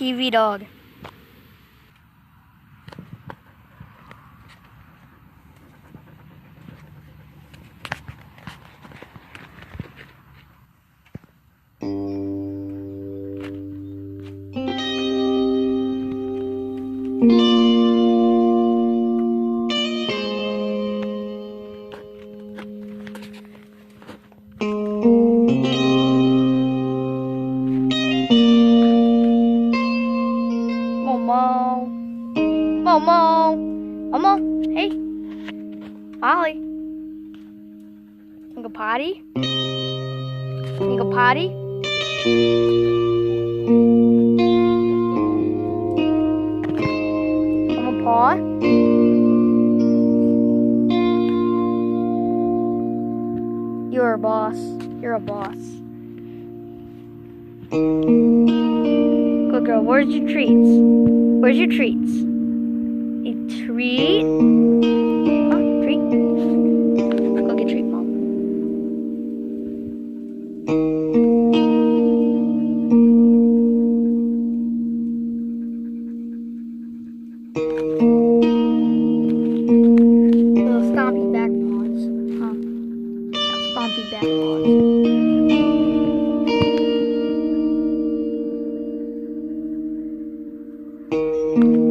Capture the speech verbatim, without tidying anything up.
T V dog. Momo. Momo. Momo. Hey. Molly. You go potty? You go potty? Momo paw? You're a boss. You're a boss. Good girl. Where's your treats? Where's your treats? A treat? Huh? Treat? Go get a treat, Mom. Little stompy back paws. Huh? Stompy back paws. Thank you.